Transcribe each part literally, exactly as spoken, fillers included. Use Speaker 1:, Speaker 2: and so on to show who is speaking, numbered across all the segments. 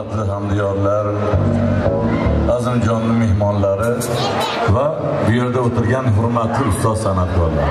Speaker 1: hurmatli hamdiyonlar, azimjonli mehmonlari va bu yerda o'tirgan hurmatli ustoz san'atkorlar.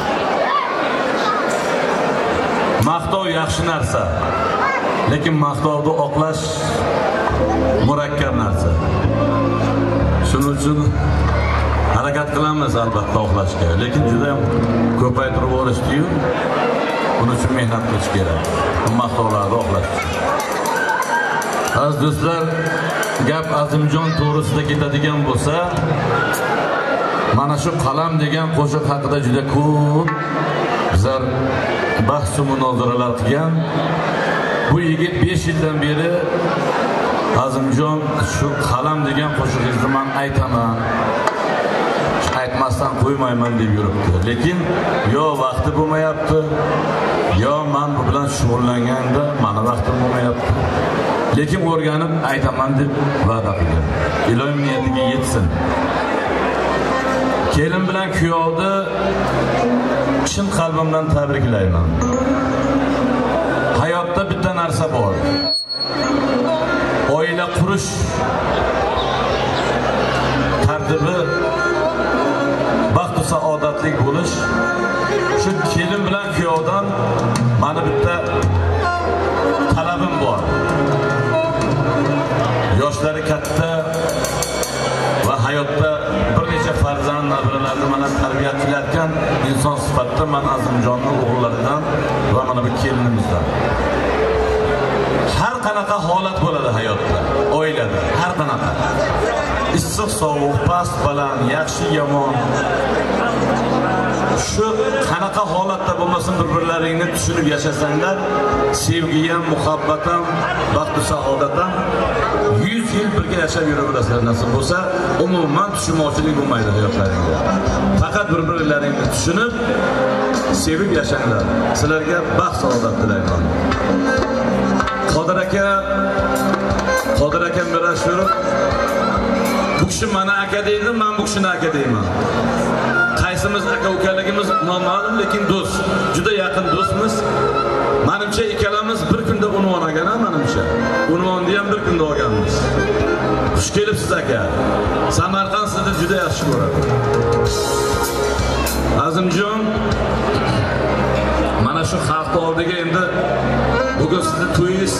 Speaker 1: Maqtov yaxshi narsa, lekin maqtovni oqlash murakkab narsa. Shuning uchun harakat qilamiz albatta oqlashga, lekin juda ham ko'paytirib olishdi-yu. Buning uchun mehnat qilish kerak. Maqtovlarni oqlash. Aziz do'stlar, gap Azimjon to'g'risida ketadigan bo'lsa, mana shu qalam degan qo'shiq haqida juda ko'p bizlar bahs va munozaralar qilgan. Bu yigit besh yildan beri Azimjon shu qalam degan qo'shiqni men aytaman, aytmasdan qo'ymayman deb yuribdi. Lekin yo vaqti bo'lmayapti, yo men bu bilan shug'ullanganda meni vaqtim bo'lmayapti. Lekin o'rganib aytaman deb va'da qilgan. Ilohim niyatiga yetsin. Kelin bilan kuyovni chin qalbimdan tabriklayman. Hayotda bitta narsa bor. Oila qurish tartibi baxt va saodatlik bo'lish. Shu kelin bilan kuyovdan meni bitta talabim bor. Yoshlari katta va hayotda bir necha farzand nabiralarni mana tarbiya qilayotgan inson sifatida men Azimjonning o'g'illaridan va mana bu kelinimizdan. Har qanaqa holat bo'ladi hayotda, oilada, har qanaqa. Issiq, sovuq, past, baland, yaxshi, yomon. Shu qanaqa holatda bo'lmasin bir-birlaringni tushunib yashasanglar, sevgi ham, muhabbat ham, baxt va saodat ham yuz yil birga yashab yuraverasizlar. Nasib bo'lsa, umuman tushunmovchilik bo'lmaydi hayotlaringda. Faqat bir-birlaringni tushunib, sevib yashanglar. Sizlarga baxt saodat tilayman. Qodir aka, Qodir aka Mirashurov bu kishi meni aka deydi, men bu kishini aka deyman. Qaysimiz aka ukaligimiz noma'lum, lekin do'st, juda yaqin do'stmiz. Menimcha ikkalamiz bir kunda unvon olgan-a, menimcha. Unvonni ham bir kunda olganmiz. Xush kelibsiz aka. Samarqand sizni juda yaxshi ko'radi. Azimjon, mana shu xalq oldiga endi bugun sizni to'yingiz.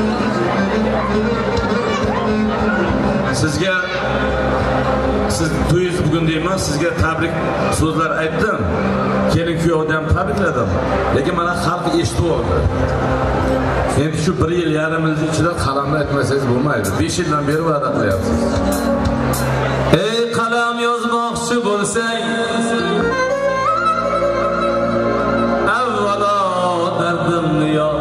Speaker 1: Sizga siz to'yingiz bugun deyman, sizga tabrik so'zlar aytdim. Kelin kuyovni ham tabrikladim. Lekin mana xalq eshitib oldi. Endi shu bir yil yarim yil ichida qalamni aytmasangiz bo'lmaydi. besh yildan beri va'da qilyapsiz. Ey qalam yozmoqchi bo'lsang, avvalo dardimni yoz.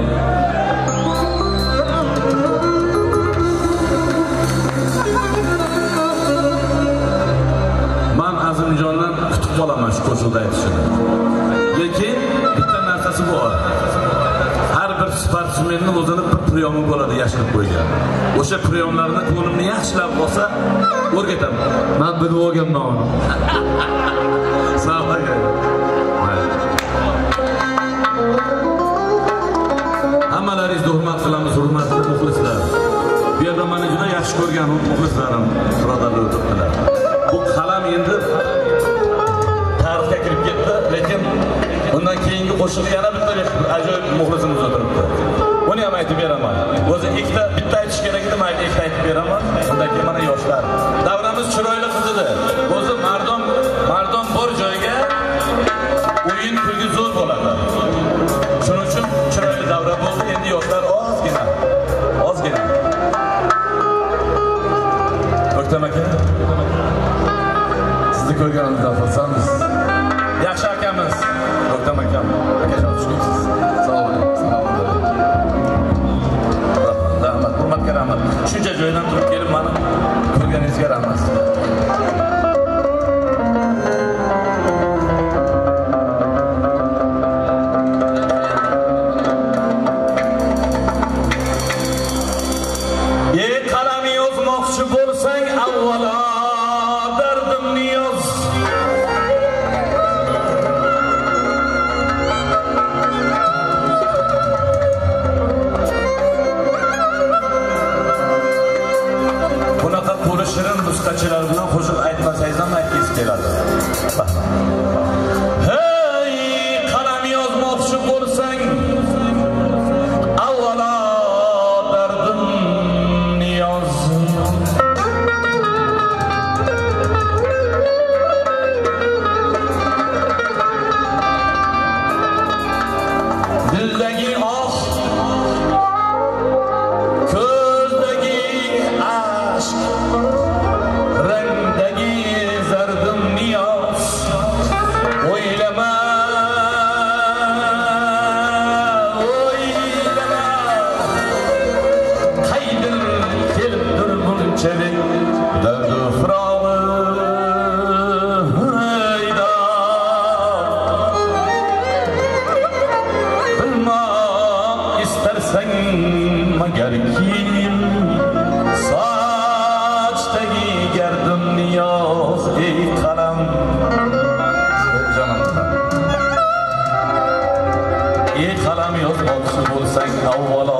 Speaker 1: Azimjondan kutib qolaman shu qo'shiqda aytishini. Lekin bitta narsasi bor. Har bir sportsmenning o'zining bir priyoni bo'ladi yashirib qo'ygan. O'sha priyonlarni ko'nglimni yaxshilab olsa, o'rgataman. Men bilib olganman uni. Sog' bo'ling. Hammalaringizni hurmat qilamiz, hurmatli muxlislar. Bu yerda meni juda yaxshi ko'rgan muxlislarim, birodarlar o'tiribdilar. Bu qalam endi tarixga kirib ketdi, lekin undan keyingi qo'shiq yana bitta ajoyib muxlisimiz o'tiribdi. Buni ham aytib beraman. O'zi ikkita bitta aytish kerak edi, mayli ikkita aytib beraman. Undan keyin mana yoshlar. Davramiz chiroyli qizidi. O'zi mardon, mardon bor joyga o'yin kulgi zo'r bo'ladi. Shuning uchun chiroyli davra bo'ldi. Endi yoshlar ozgina, ozgina. O'ktam aka, sizni ko'rganimizdan xursandmiz. Yaxshi akamiz, O'ktam akam. Akajon tushunsiz. Sog' bo'ling, salomat bo'ling. Rahmat, hurmatga rahmat. Shuncha joydan turib kelib meni ko'rganingizga rahmat. Ey qalam yozmoqchi bo'lsang, avvalo dardimni yoz. kim sochdagi gardim niyoz ey qalam ey qalam yozmoqchi bo'lsang avvalo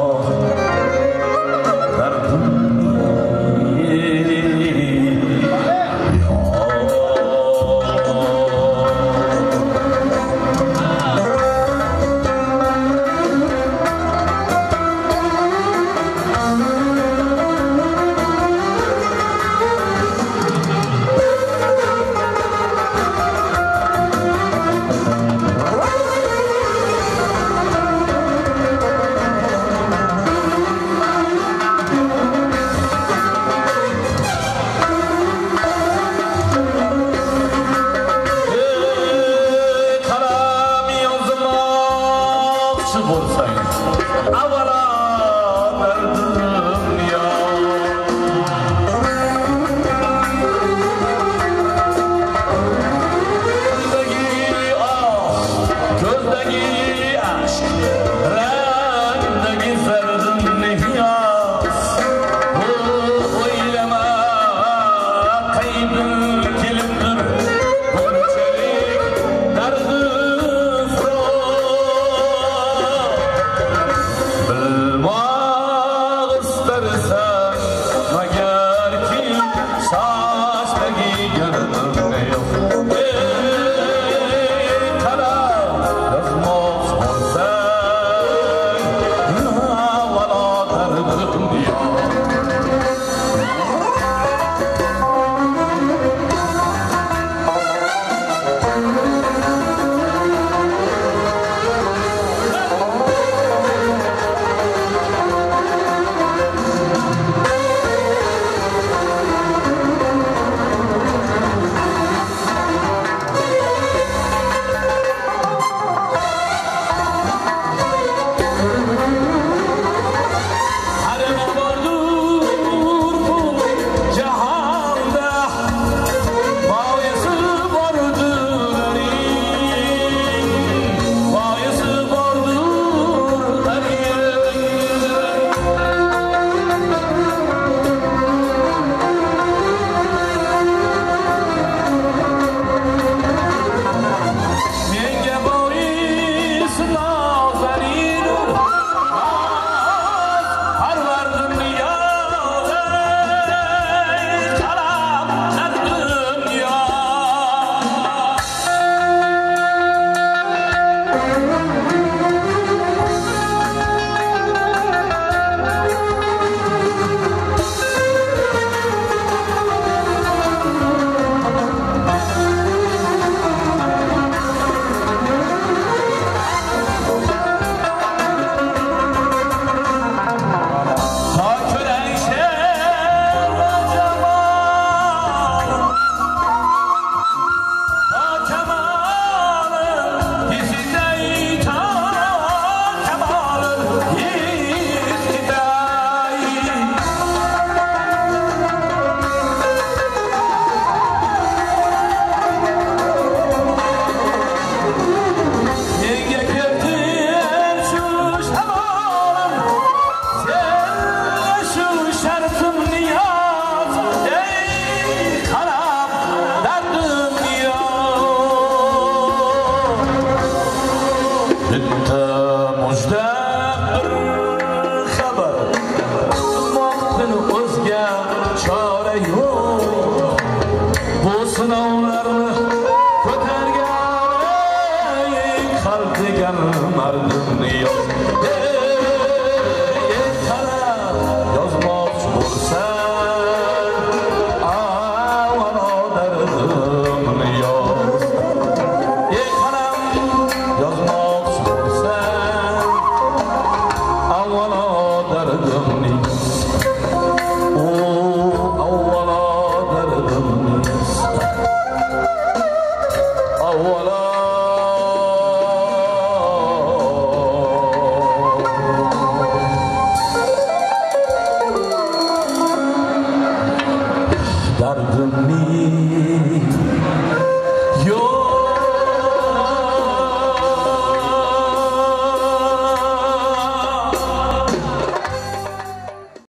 Speaker 2: Avvalo dardim